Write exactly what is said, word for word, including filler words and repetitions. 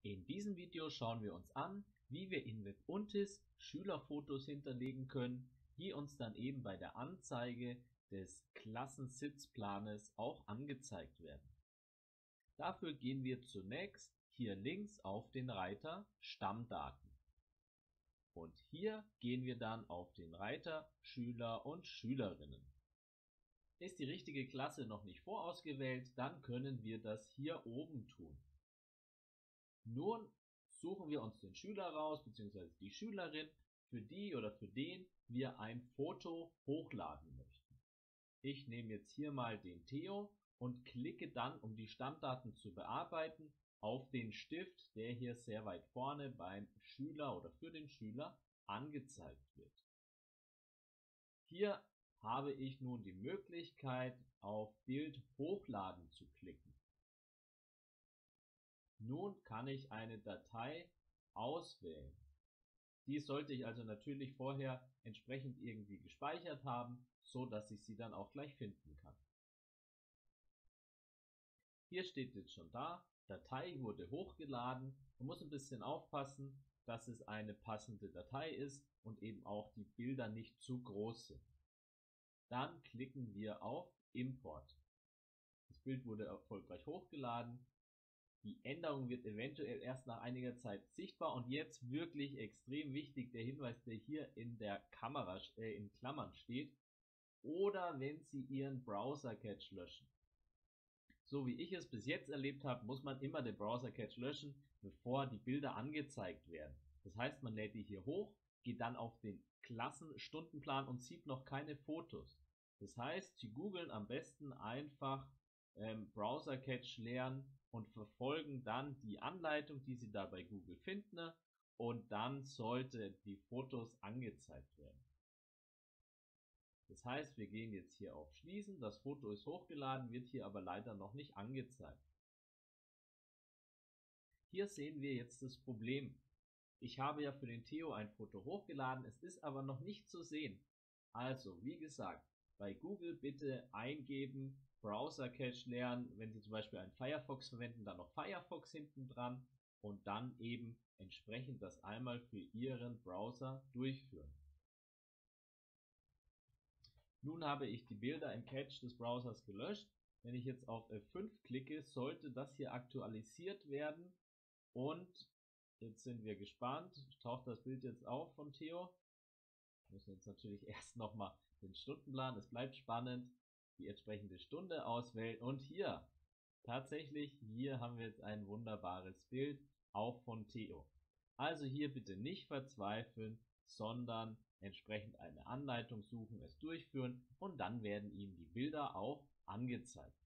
In diesem Video schauen wir uns an, wie wir in Webuntis Schülerfotos hinterlegen können, die uns dann eben bei der Anzeige des Klassensitzplanes auch angezeigt werden. Dafür gehen wir zunächst hier links auf den Reiter Stammdaten. Und hier gehen wir dann auf den Reiter Schüler und Schülerinnen. Ist die richtige Klasse noch nicht vorausgewählt, dann können wir das hier oben tun. Nun suchen wir uns den Schüler raus bzw. die Schülerin, für die oder für den wir ein Foto hochladen möchten. Ich nehme jetzt hier mal den Theo und klicke dann, um die Stammdaten zu bearbeiten, auf den Stift, der hier sehr weit vorne beim Schüler oder für den Schüler angezeigt wird. Hier habe ich nun die Möglichkeit, auf Bild hochladen zu klicken. Nun kann ich eine Datei auswählen. Die sollte ich also natürlich vorher entsprechend irgendwie gespeichert haben, so dass ich sie dann auch gleich finden kann. Hier steht jetzt schon da, Datei wurde hochgeladen. Man muss ein bisschen aufpassen, dass es eine passende Datei ist und eben auch die Bilder nicht zu groß sind. Dann klicken wir auf Import. Das Bild wurde erfolgreich hochgeladen. Die Änderung wird eventuell erst nach einiger Zeit sichtbar und jetzt wirklich extrem wichtig der Hinweis, der hier in der Kamera äh, in Klammern steht, oder wenn Sie Ihren Browser-Cache löschen. So wie ich es bis jetzt erlebt habe, muss man immer den Browser-Cache löschen, bevor die Bilder angezeigt werden. Das heißt, man lädt die hier hoch, geht dann auf den Klassenstundenplan und sieht noch keine Fotos. Das heißt, Sie googeln am besten einfach ähm, Browser-Cache leeren und verfolgen dann die Anleitung, die Sie da bei Google finden, und dann sollte die Fotos angezeigt werden. Das heißt, wir gehen jetzt hier auf Schließen, das Foto ist hochgeladen, wird hier aber leider noch nicht angezeigt. Hier sehen wir jetzt das Problem. Ich habe ja für den Theo ein Foto hochgeladen, es ist aber noch nicht zu sehen. Also, wie gesagt, bei Google bitte eingeben, Browser-Cache leeren, wenn Sie zum Beispiel einen Firefox verwenden, dann noch Firefox hinten dran und dann eben entsprechend das einmal für Ihren Browser durchführen. Nun habe ich die Bilder im Cache des Browsers gelöscht. Wenn ich jetzt auf F fünf klicke, sollte das hier aktualisiert werden und jetzt sind wir gespannt. Taucht das Bild jetzt auf von Theo? Wir müssen jetzt natürlich erst nochmal den Stundenplan, es bleibt spannend, die entsprechende Stunde auswählen und hier, tatsächlich, hier haben wir jetzt ein wunderbares Bild, auch von Theo. Also hier bitte nicht verzweifeln, sondern entsprechend eine Anleitung suchen, es durchführen und dann werden Ihnen die Bilder auch angezeigt.